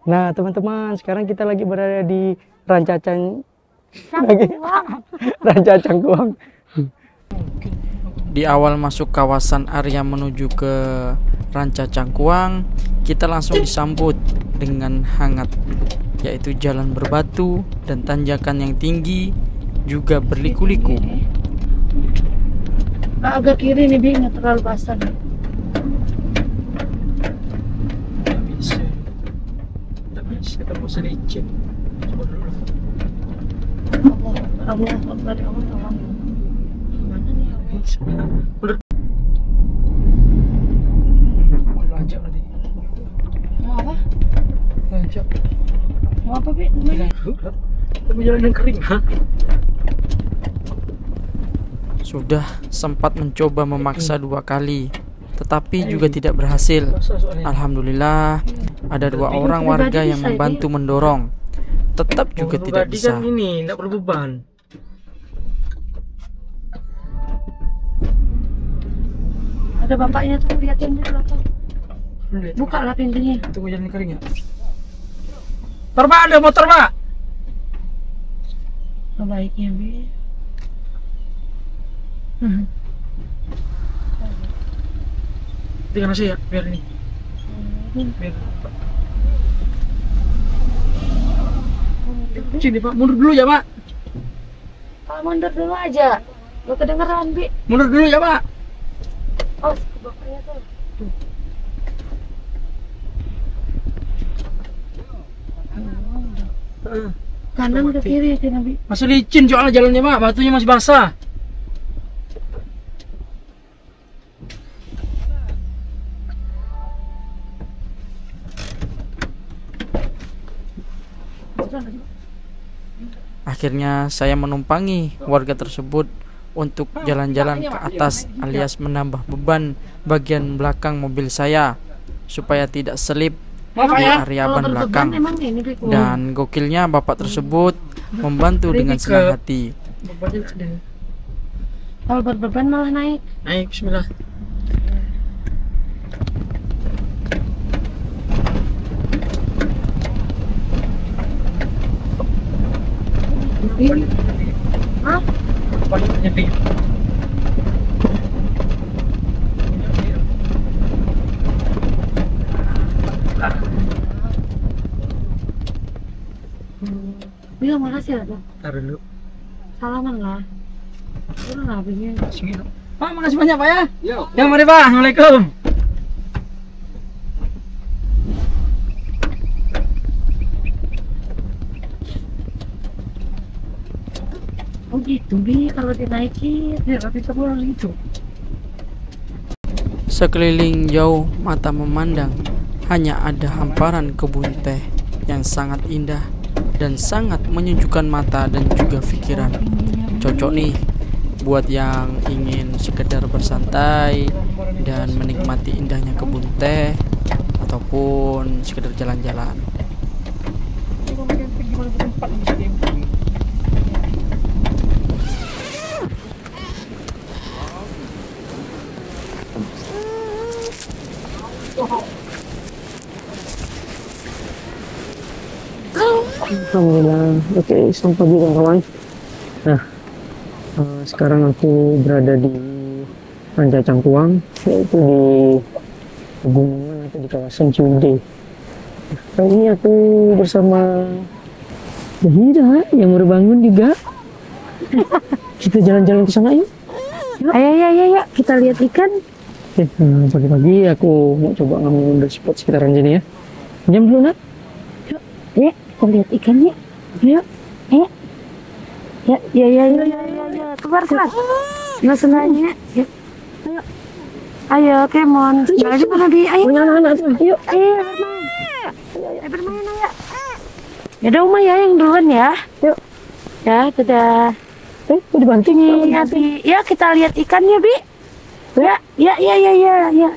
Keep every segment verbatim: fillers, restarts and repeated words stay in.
Nah, teman-teman, sekarang kita lagi berada di Ranca Can lagi Ranca Cangkuang. Di awal masuk kawasan area menuju ke Ranca Cangkuang, kita langsung disambut dengan hangat, yaitu jalan berbatu dan tanjakan yang tinggi, juga berliku-liku. Agak kiri nih, Bi, nggak terlalu basah. Nggak bisa, nggak bisa, kamu selicin. Coba dulu. Allah, Allah, Allah, Allah, tolong. Mana nih ya? Udah. Lanjut nanti. Mau apa? Lanjut. Mau apa, Bi? Kamu jalan yang kering, ha? Sudah sempat mencoba memaksa dua kali, tetapi juga tidak berhasil. Alhamdulillah, ada dua orang warga yang membantu mendorong. Tetap juga tidak bisa. Ini tidak berbeban. Ada bapaknya tuh, liatin di belakang. Buka lah pintunya. Tunggu jalan kering ya. Pak, ada motor, Pak. Baiknya, Bi. Hmm. Tinggal nasi ya, biar ini. Biar. Sini Pak, mundur dulu ya Pak. Pak, mundur dulu aja. Lo kedengeran, Bi. Mundur dulu ya Pak. Oh, ke bapaknya tuh. Uh, Kanan ke kiri sih, Bi. masih licin soalnya jalannya Pak, batunya masih basah. Akhirnya saya menumpangi warga tersebut untuk jalan-jalan ke atas alias menambah beban bagian belakang mobil saya supaya tidak selip di area ban belakang. Dan gokilnya bapak tersebut membantu dengan senang hati. Kalau berbeban malah naik. Naik, bismillah. Hah? Bilang makasih ya, Taruh dulu. salaman lah. Udah nggak begini. Pak, makasih banyak Pak ya. Yo. Ya mari Pak, assalamualaikum. Oh gitu, Bi, kalau dinaikin. Ya, tapi kita harus gitu. Sekeliling jauh mata memandang, hanya ada hamparan kebun teh yang sangat indah dan sangat menyejukkan mata dan juga pikiran. Cocok nih buat yang ingin sekedar bersantai dan menikmati indahnya kebun teh ataupun sekedar jalan-jalan. Alhamdulillah, oke, sampai juga kawan. Nah, uh, sekarang aku berada di Ranca Cangkuang, yaitu di pegunungan atau di kawasan Ciwidey. Nah, kali ini aku bersama Zahira yang baru bangun juga. Kita jalan-jalan ke sana yuk. Ayo, ayo, ayo, ayo, kita lihat ikan. Oke, nah, pagi-pagi aku mau coba ngambil spot sekitaran sini ya. Jam dulu nak. Yuk, ya, kita lihat ikannya. Ayo, ayo. Ya, ya, ya, ya, ya, ya, ya. Keluar, keluar. Nggak senangnya. Yuk, ayo. Ayo, Kemon. Jangan lupa Nabi. Ayo. Punya anak-anak tuh. Yuk. Ayo, bermain. Ayo, bermain, ayo. Ya udah, Uma ya yang duluan ya. Yuk. Ya, dadah. Eh, mau dibanting Nih, Abi. Ya, kita lihat ikannya, Bi. Ya, ya, ya, ya, ya, ya.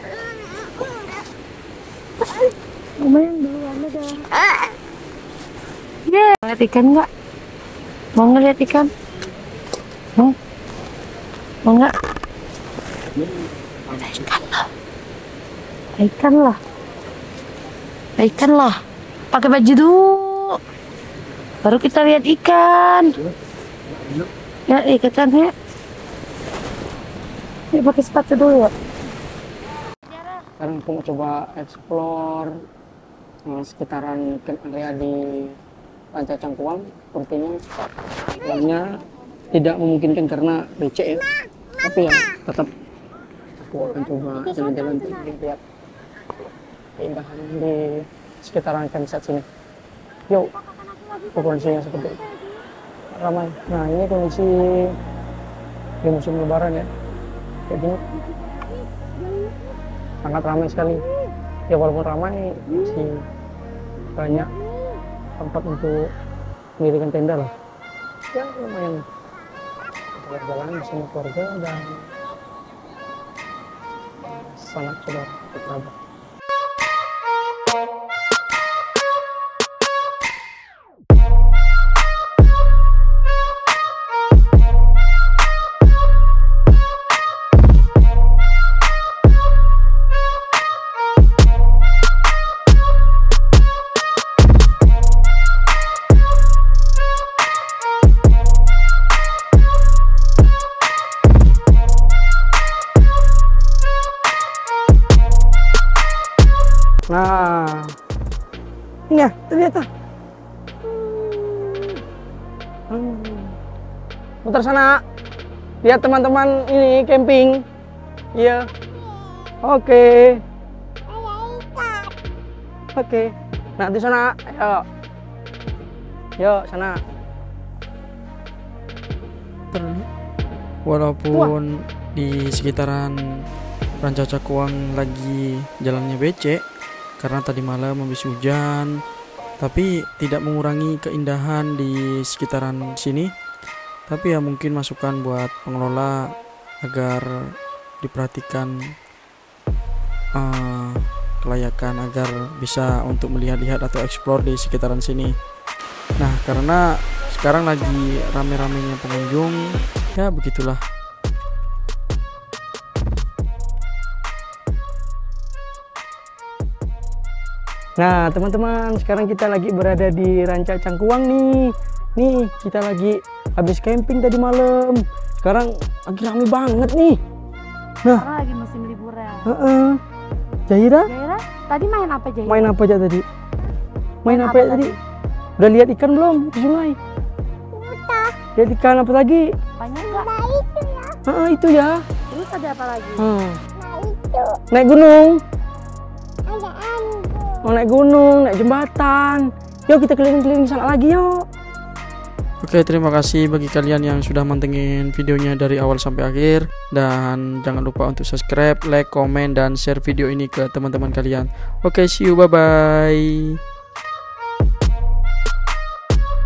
Uma yang duluan, dadah. Ya, lihat ikan nggak? Mau ngeliat ikan? Mau? Mau nggak? Ada ikan lah. Ada ikan lah. Ada ikan lah. pakai baju dulu. Baru kita lihat ikan. Ya, ikan ya. Ya pakai sepatu dulu ya. Sekarang aku mau coba explore eh, sekitaran area di Ranca Cangkuang. Sepertinya alamnya tidak memungkinkan karena becek ya. Tapi ya tetap aku akan coba jalan-jalan untuk lihat keindahan di sekitaran campsite sini. Yuk, kondisinya seperti itu. Ramai. Nah ini kondisi di musim lebaran ya. Kayak gini. Sangat ramai sekali. Ya walaupun ramai masih banyak tempat untuk mendirikan tenda lah. Ya lumayan. Jalan-jalan bersama keluarga dan sanak saudara kerabat. Nah, ini ya, ternyata. Hmm. Muter sana. Lihat teman-teman ini camping. Iya. Oke. Oke. Nah, di sana. Ayo. Yuk, sana. Walaupun di sekitaran Ranca Cangkuang lagi jalannya becek karena tadi malam habis hujan, tapi tidak mengurangi keindahan di sekitaran sini. Tapi ya mungkin masukan buat pengelola agar diperhatikan uh, kelayakan agar bisa untuk melihat-lihat atau explore di sekitaran sini. Nah, karena sekarang lagi rame-ramenya pengunjung, ya begitulah. Nah teman-teman, sekarang kita lagi berada di Ranca Cangkuang nih. Nih kita lagi habis camping tadi malam. Sekarang lagi rame banget nih. Nah, Sekarang lagi musim liburan. uh -uh. Jaira, Jaira, tadi main apa Jaira? main apa aja tadi? Main, Main apa, apa ya tadi? Udah lihat ikan belum di sungai? Udah. Lihat ikan apa lagi? Banyak nggak? Uh -uh, itu ya. Terus ada apa lagi? Hmm. Naik gunung. Mau naik gunung, naik jembatan. Yuk kita keliling-keliling sana lagi yuk. Oke, terima kasih bagi kalian yang sudah mantengin videonya dari awal sampai akhir. Dan jangan lupa untuk subscribe, like, komen, dan share video ini ke teman-teman kalian. Oke, see you, bye-bye.